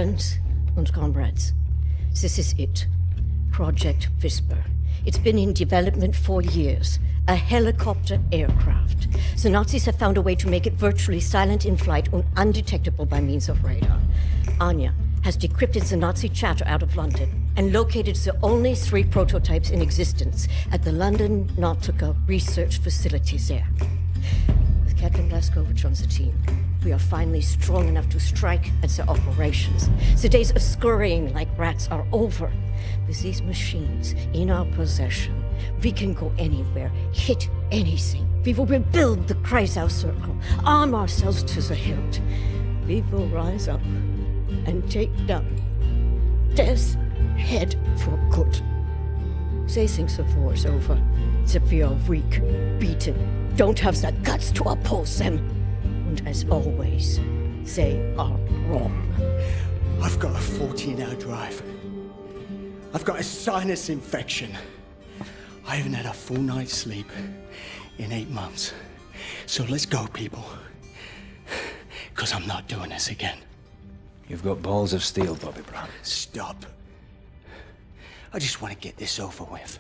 Friends and comrades, this is it. Project Whisper. It's been in development for years. A helicopter aircraft. The Nazis have found a way to make it virtually silent in flight and undetectable by means of radar. Anya has decrypted the Nazi chatter out of London and located the only 3 prototypes in existence at the London Nautica research facilities there. With Captain Blaskovich on the team, we are finally strong enough to strike at the operations. The days of scurrying like rats are over. With these machines in our possession, we can go anywhere, hit anything. We will rebuild the Kreisau Circle, arm ourselves to the hilt. We will rise up and take down Death's head for good. They think the war's over, that we are weak, beaten, don't have the guts to oppose them. And as always, they are wrong. I've got a 14-hour drive. I've got a sinus infection. I haven't had a full night's sleep in 8 months. So let's go, people. Because I'm not doing this again. You've got balls of steel, Bobby Brown. Stop. I just want to get this over with.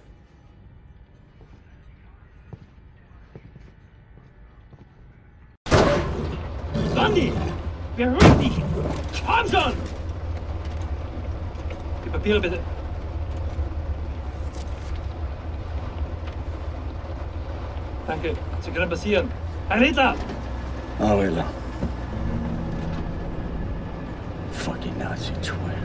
Bundy! Wir hören dich! Komm schon! Die Papiere bitte. Danke, Sie können passieren. Herr Ritter! Oh, Hitler. Fucking Nazi twit.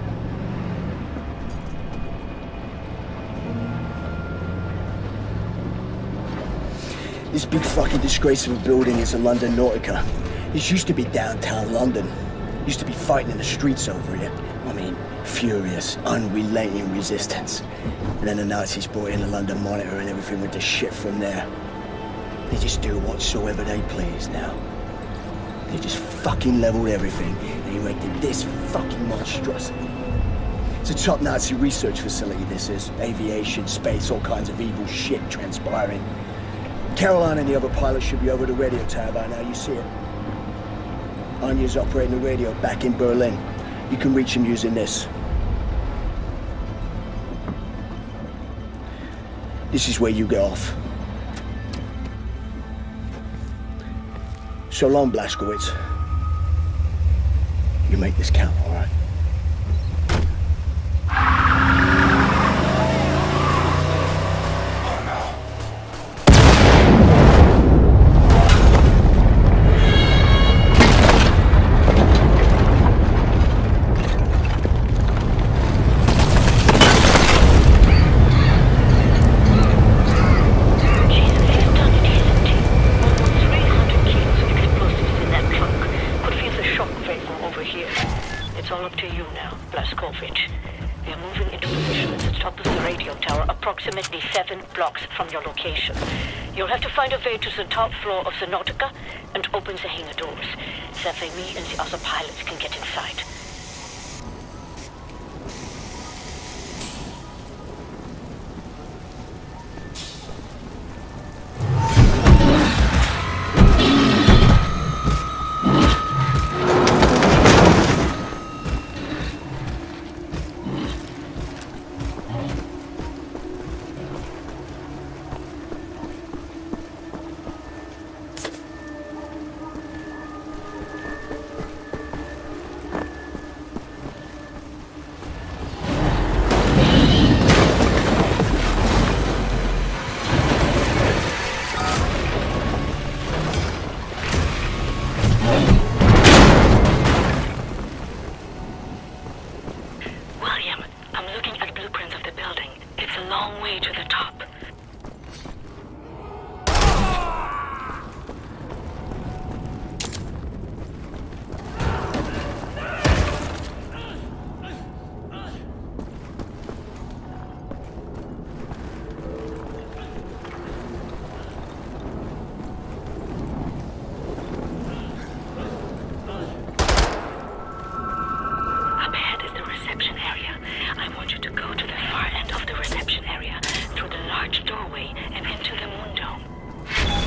This big fucking disgrace of a building is the London Nautica. This used to be downtown London. Used to be fighting in the streets over here. I mean, furious, unrelenting resistance. And then the Nazis brought in the London Monitor and everything went to shit from there. They just do whatsoever they please now. They just fucking leveled everything and erected this fucking monstrosity. It's a top Nazi research facility, this is. Aviation, space, all kinds of evil shit transpiring. Caroline and the other pilots should be over the radio tower by now, you see it. Anya's operating the radio back in Berlin. You can reach him using this. This is where you get off. So long, Blazkowicz. You make this count, all right? To the top floor of the Nautica and open the hangar doors. That way me and the other pilots can get inside.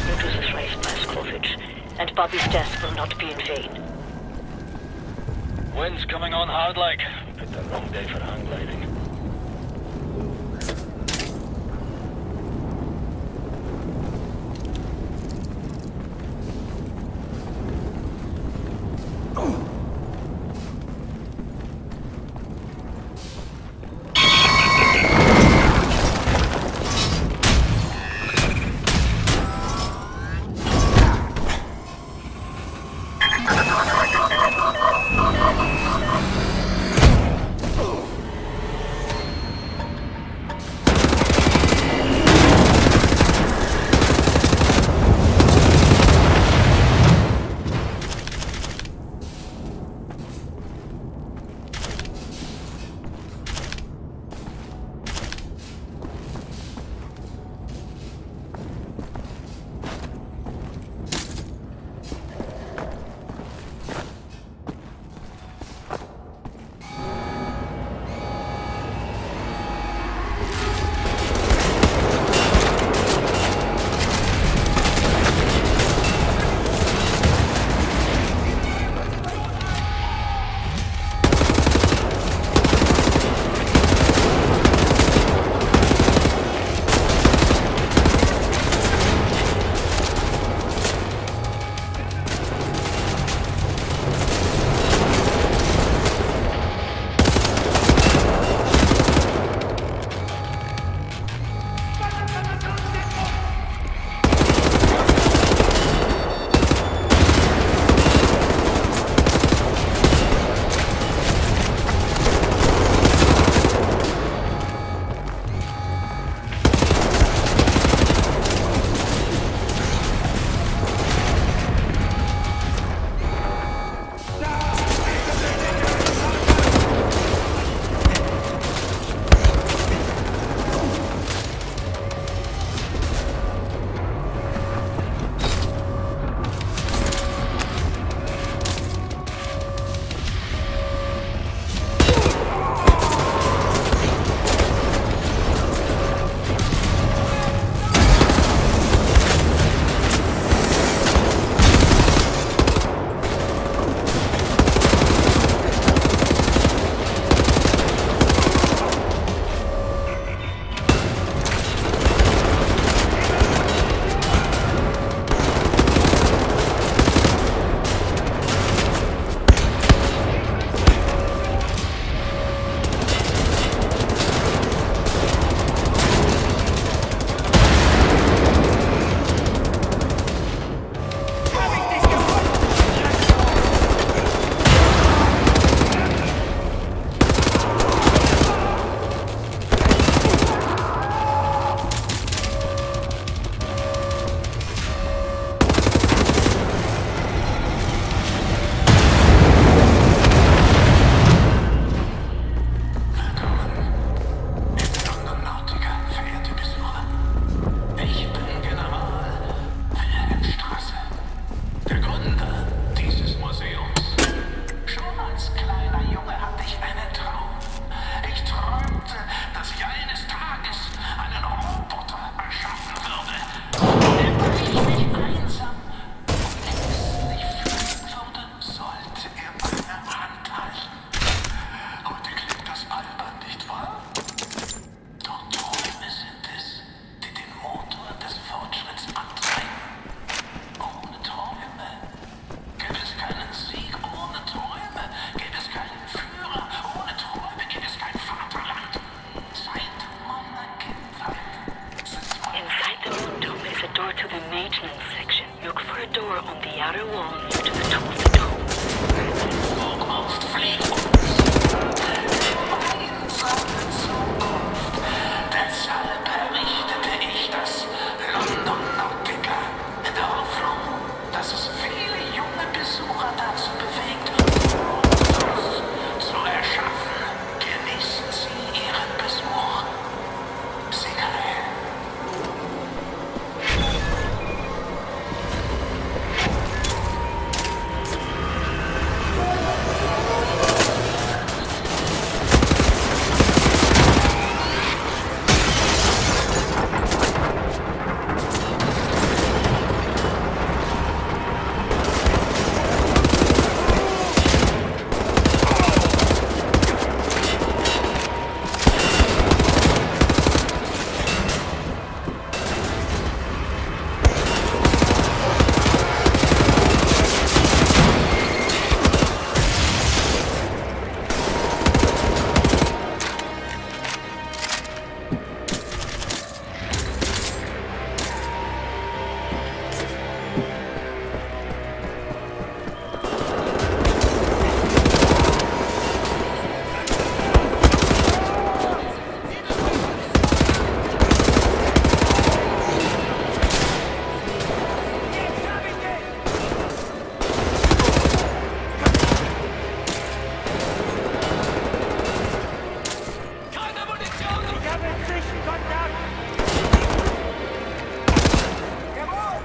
Bobby's death will not be in vain. Wind's coming on hard like. Picked the wrong day for hang gliding. habe Sichtkontakt! Jawohl!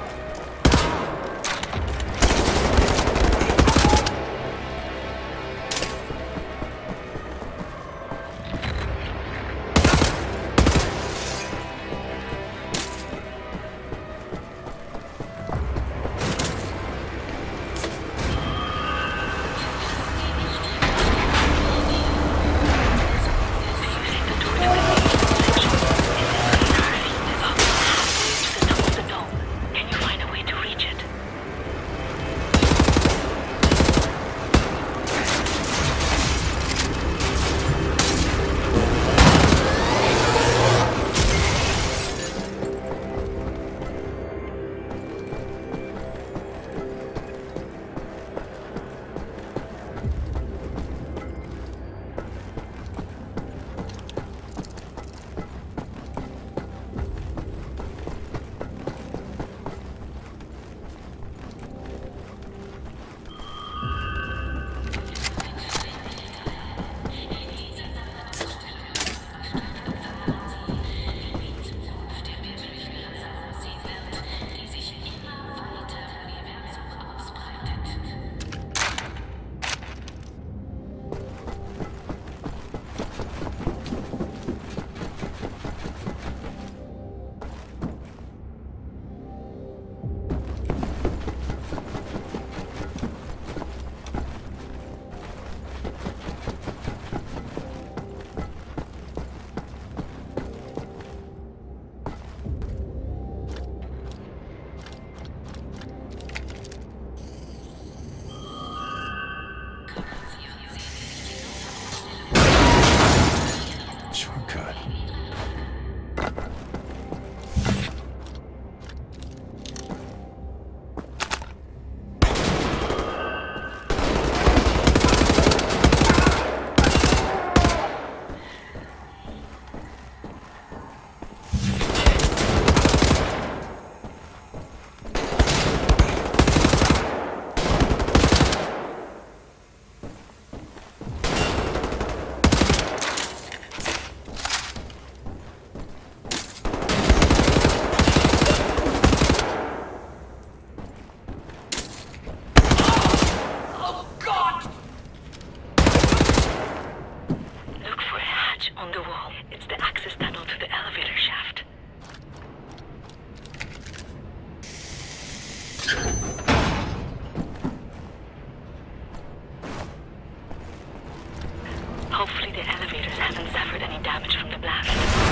Hopefully the elevators haven't suffered any damage from the blast.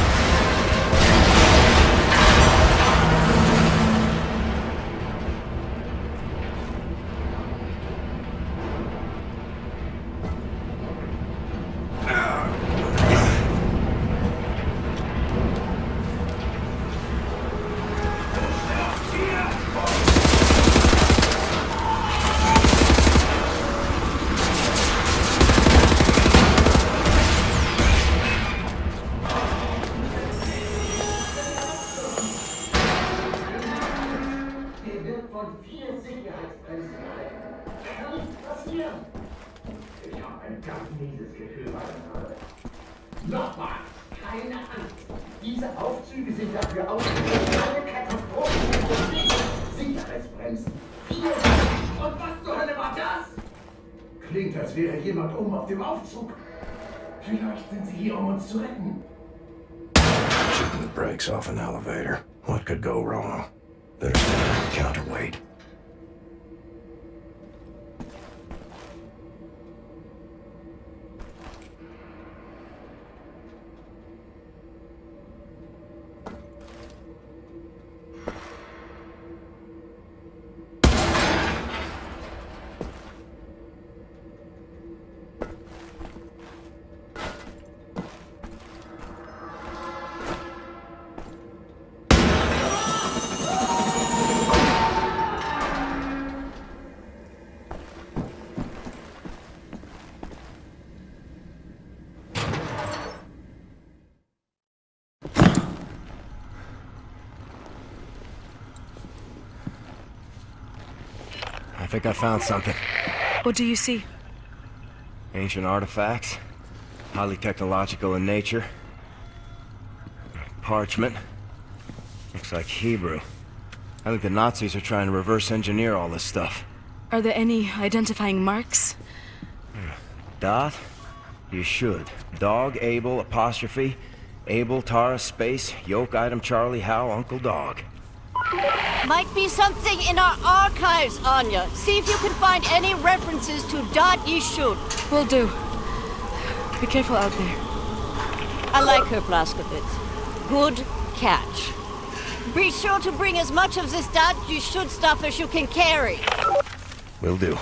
Nochmal, keine Angst. Diese Aufzüge sind dafür ausgelegt, alle Katastrophen zu umgehen. Sicherheitsbremsen. 4 Und was zur Hölle war das? Klingt, als wäre jemand oben auf dem Aufzug. Vielleicht sind sie hier, um uns zu retten. Shooting the brakes off an elevator. What could go wrong? Better stand counterweight. I think I found something. What do you see? Ancient artifacts. Highly technological in nature. parchment. Looks like Hebrew. I think the Nazis are trying to reverse engineer all this stuff. Are there any identifying marks? Dot? You should. Dog, Abel, apostrophe. Abel, Tara, space, yoke, item, Charlie, Hal, Uncle Dog. Might be something in our archives, Anya. See if you can find any references to Dot Yishud. Will do. Be careful out there. I like her, Blazkowicz. Good catch. Be sure to bring as much of this Dot Yishud stuff as you can carry. Will do.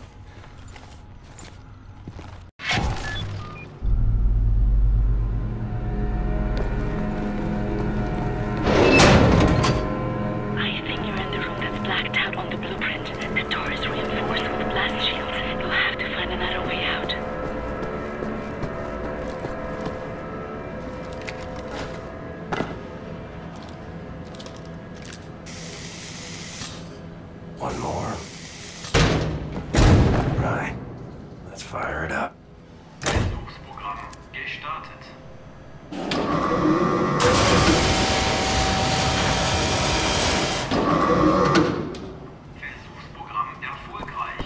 One more. Right. Let's fire it up. Versuchsprogramm gestartet. Versuchsprogramm erfolgreich.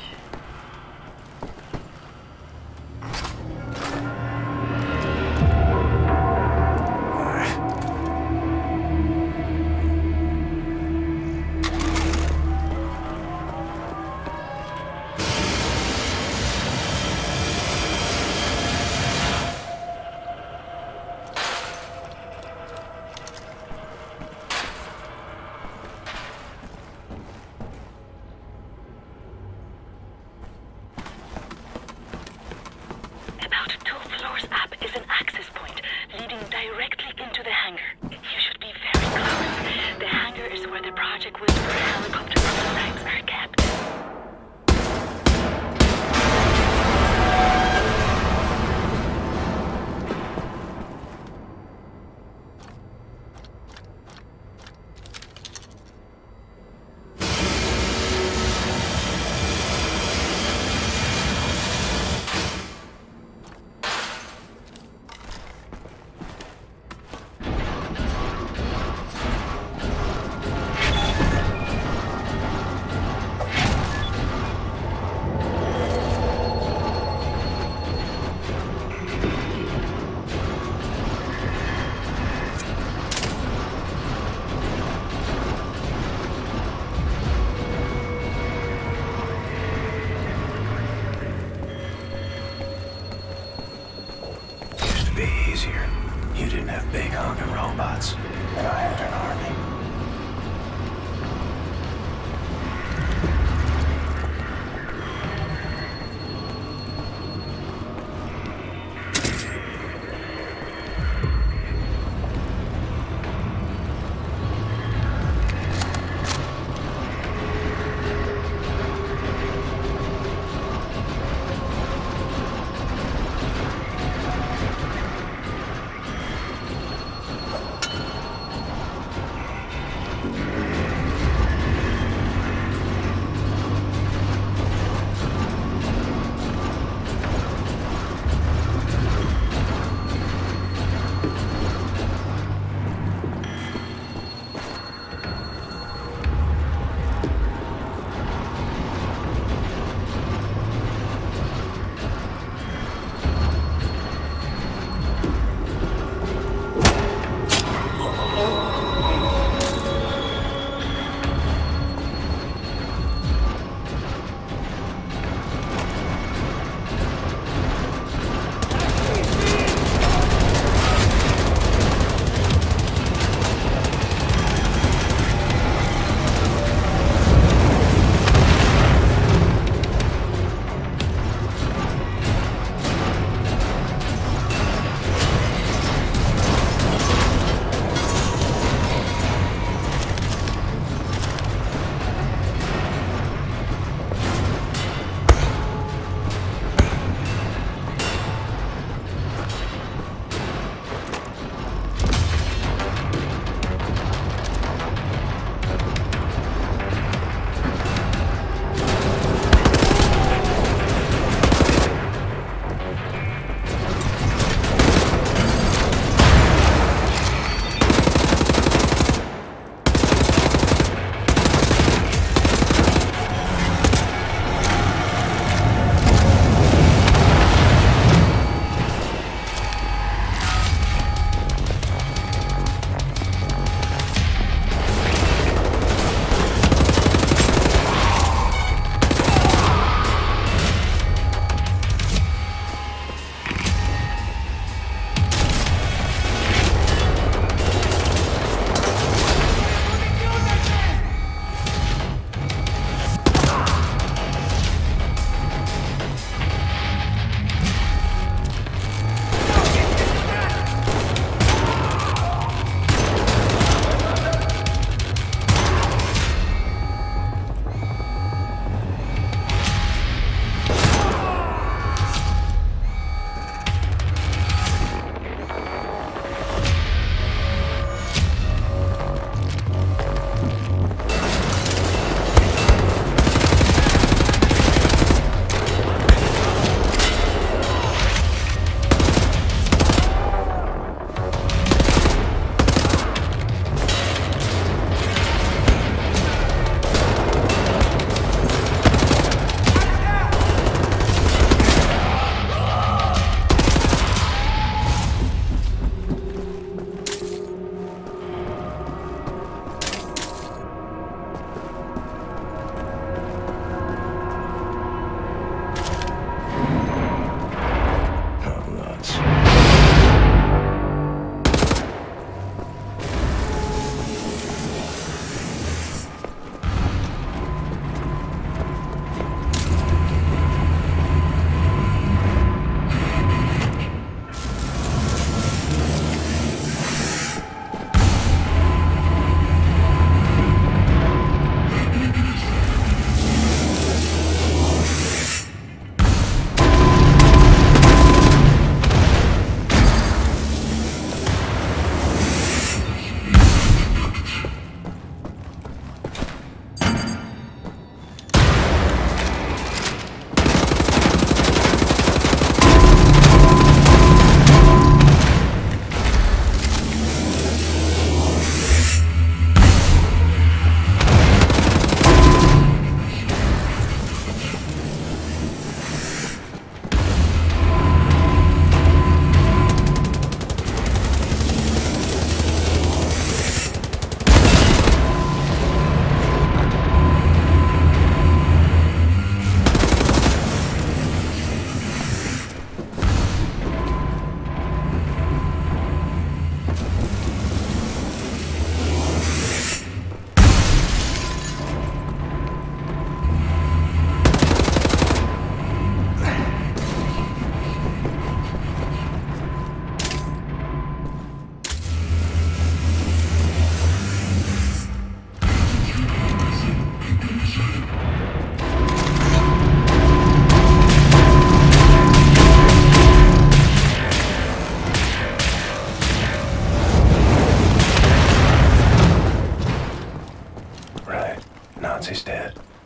Easier. You didn't have big honking robots, and I had an army.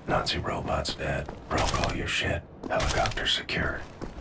Nazi robot's dead. Broke all your shit. Helicopter secured.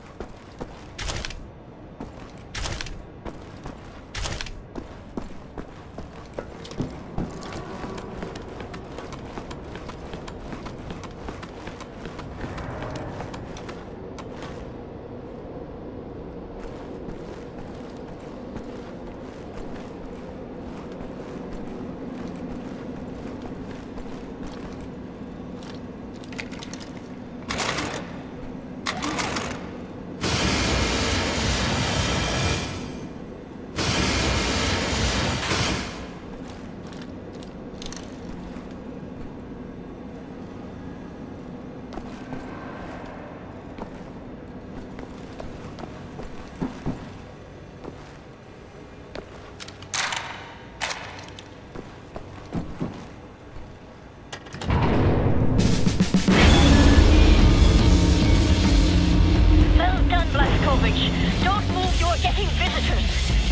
Don't move, you're getting visitors.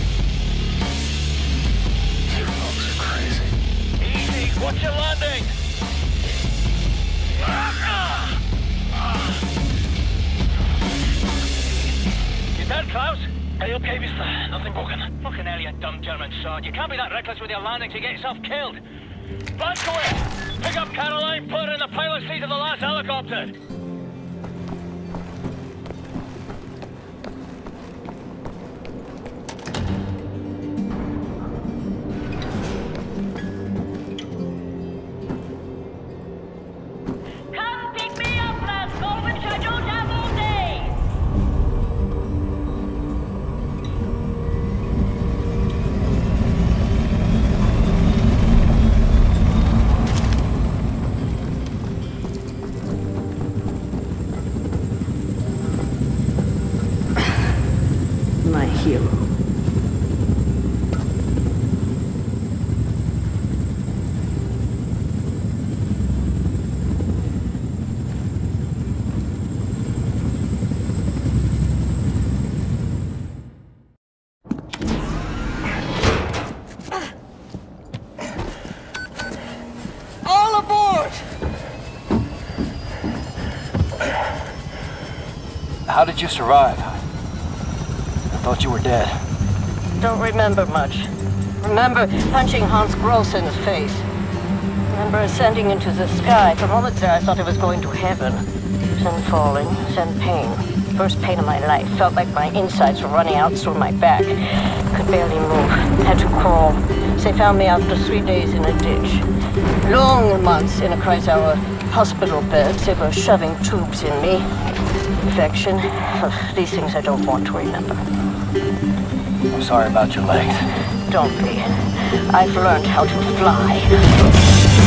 You folks are crazy. Easy, watch your landing. You dead, Klaus? Are you okay, mister? Nothing broken. Fucking hell, you dumb German sod. You can't be that reckless with your landings, you get yourself killed. Blanco, pick up Caroline, put her in the pilot seat of the last helicopter. My hero. All aboard! How did you survive? I thought you were dead. Don't remember much. Remember punching Hans Gross in the face. Remember ascending into the sky. For moments there I thought I was going to heaven. Then falling, then pain. First pain of my life. Felt like my insides were running out through my back. Could barely move. Had to crawl. They found me after 3 days in a ditch. Long months in a Kreisauer hospital bed. They were shoving tubes in me. Infection. These things I don't want to remember. I'm sorry about your legs. Don't be. I've learned how to fly.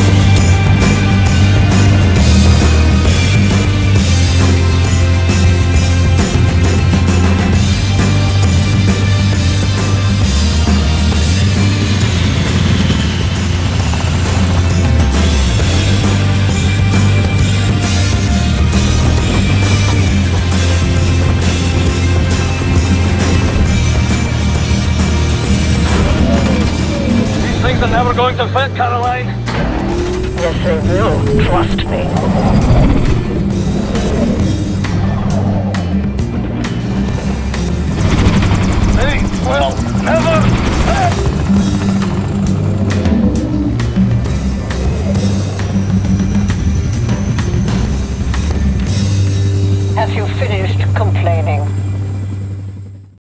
Things are never going to fit, Caroline. Yes, they will. Trust me. They will never fit.